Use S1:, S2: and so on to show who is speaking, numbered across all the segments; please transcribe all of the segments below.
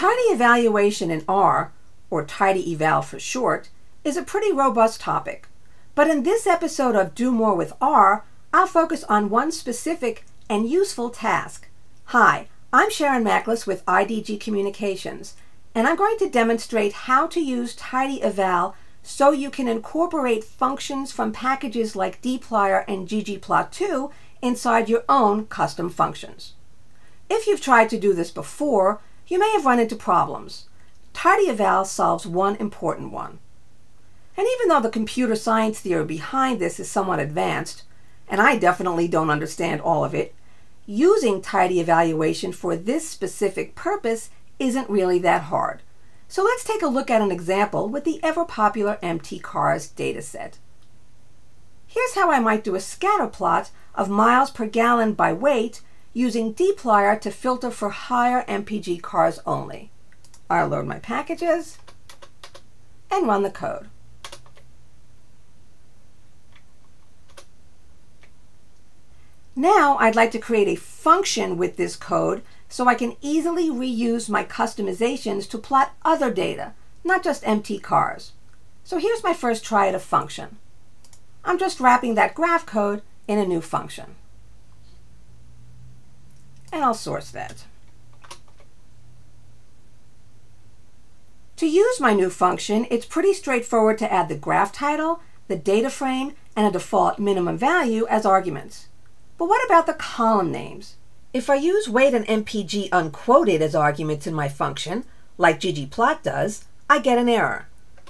S1: Tidy evaluation in R, or tidy eval for short, is a pretty robust topic. But in this episode of Do More with R, I'll focus on one specific and useful task. Hi, I'm Sharon Macklis with IDG Communications, and I'm going to demonstrate how to use tidy eval so you can incorporate functions from packages like dplyr and ggplot2 inside your own custom functions. If you've tried to do this before, you may have run into problems. Tidy eval solves one important one. And even though the computer science theory behind this is somewhat advanced, and I definitely don't understand all of it, using tidy evaluation for this specific purpose isn't really that hard. So let's take a look at an example with the ever-popular mtcars dataset. Here's how I might do a scatter plot of miles per gallon by weight using dplyr to filter for higher MPG cars only. I'll load my packages and run the code. Now I'd like to create a function with this code so I can easily reuse my customizations to plot other data, not just mtcars. So here's my first try at a function. I'm just wrapping that graph code in a new function. And I'll source that. To use my new function, it's pretty straightforward to add the graph title, the data frame, and a default minimum value as arguments. But what about the column names? If I use weight and MPG unquoted as arguments in my function, like ggplot does, I get an error.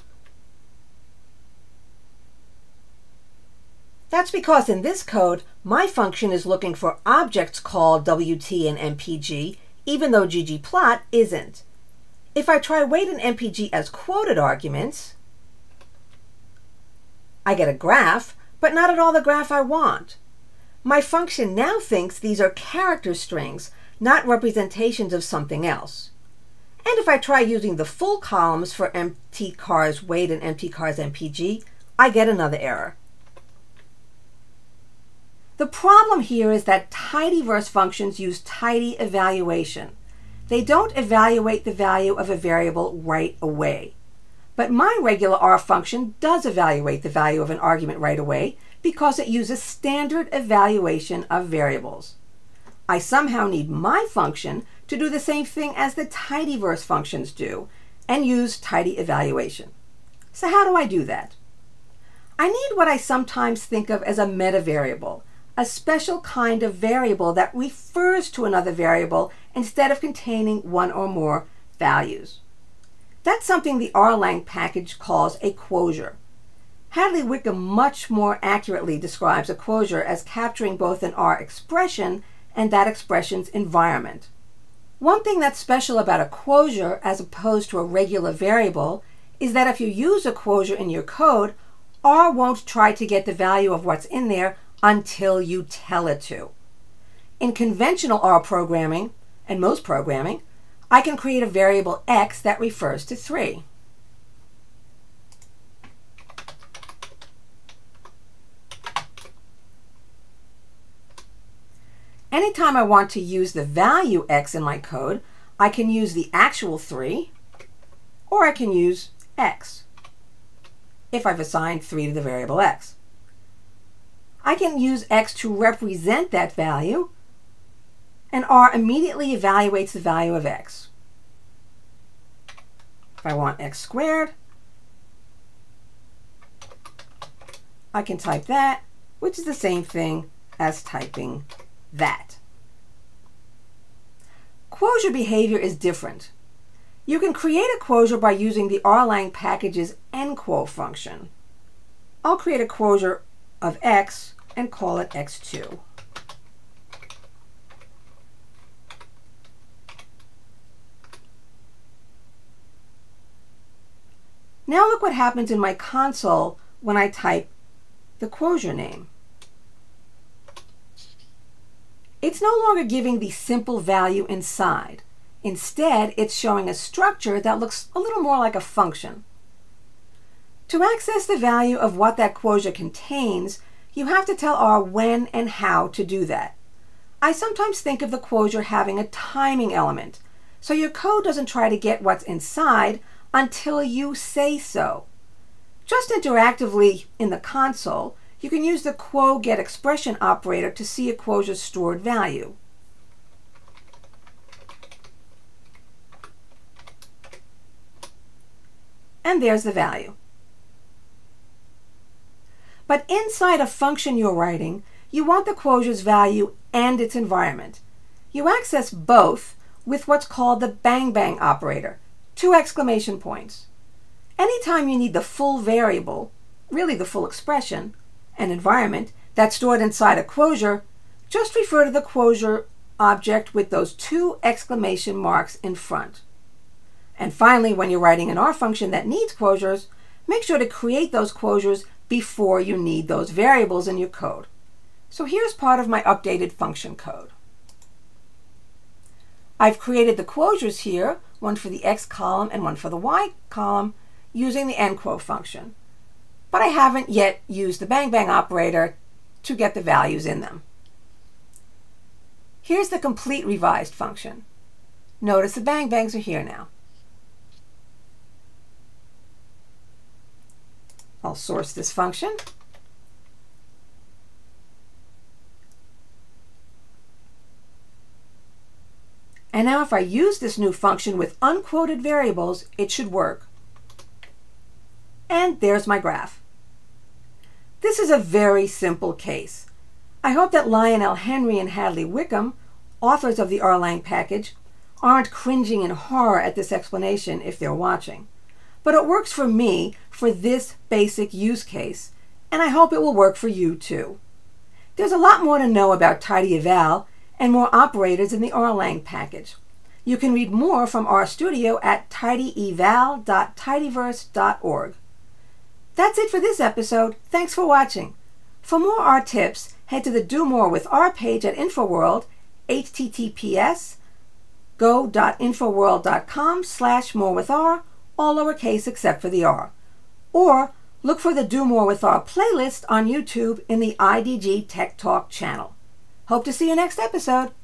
S1: That's because in this code, my function is looking for objects called WT and MPG, even though ggplot isn't. If I try weight and MPG as quoted arguments, I get a graph, but not at all the graph I want. My function now thinks these are character strings, not representations of something else. And if I try using the full columns for mtcars weight and mtcars MPG, I get another error. The problem here is that tidyverse functions use tidy evaluation. They don't evaluate the value of a variable right away. But my regular R function does evaluate the value of an argument right away because it uses standard evaluation of variables. I somehow need my function to do the same thing as the tidyverse functions do and use tidy evaluation. So how do I do that? I need what I sometimes think of as a meta-variable, a special kind of variable that refers to another variable instead of containing one or more values. That's something the Rlang package calls a quosure. Hadley Wickham much more accurately describes a quosure as capturing both an R expression and that expression's environment. One thing that's special about a quosure as opposed to a regular variable is that if you use a quosure in your code, R won't try to get the value of what's in there until you tell it to. In conventional R programming, and most programming, I can create a variable x that refers to 3. Anytime I want to use the value x in my code, I can use the actual 3, or I can use x, if I've assigned 3 to the variable x. I can use x to represent that value, and R immediately evaluates the value of x. If I want x squared, I can type that, which is the same thing as typing that. Quosure behavior is different. You can create a quosure by using the Rlang package's enquo function. I'll create a quosure of x and call it x2. Now look what happens in my console when I type the quosure name. It's no longer giving the simple value inside. Instead, it's showing a structure that looks a little more like a function. To access the value of what that quosure contains, you have to tell R when and how to do that. I sometimes think of the quosure having a timing element, so your code doesn't try to get what's inside until you say so. Just interactively in the console, you can use the quo-getExpression operator to see a Quosure's stored value. And there's the value. But inside a function you're writing, you want the Quosure's value and its environment. You access both with what's called the bang bang operator, 2 exclamation points. Anytime you need the full variable, really the full expression, and environment that's stored inside a Quosure, just refer to the Quosure object with those 2 exclamation marks in front. And finally, when you're writing an R function that needs Quosures, make sure to create those Quosures before you need those variables in your code. So here's part of my updated function code. I've created the Quosures here, one for the X column and one for the Y column, using the enquo function. But I haven't yet used the bang bang operator to get the values in them. Here's the complete revised function. Notice the bang bangs are here now. I'll source this function. And now if I use this new function with unquoted variables, it should work. And there's my graph. This is a very simple case. I hope that Lionel Henry and Hadley Wickham, authors of the Erlang package, aren't cringing in horror at this explanation if they're watching. But it works for me for this basic use case, and I hope it will work for you too. There's a lot more to know about tidyeval and more operators in the Erlang package. You can read more from RStudio at tidyeval.tidyverse.org. That's it for this episode. Thanks for watching. For more R tips, head to the Do More with R page at InfoWorld, https://go.infoworld.com/morewithR, all lowercase except for the R. Or look for the Do More with R playlist on YouTube in the IDG Tech Talk channel. Hope to see you next episode.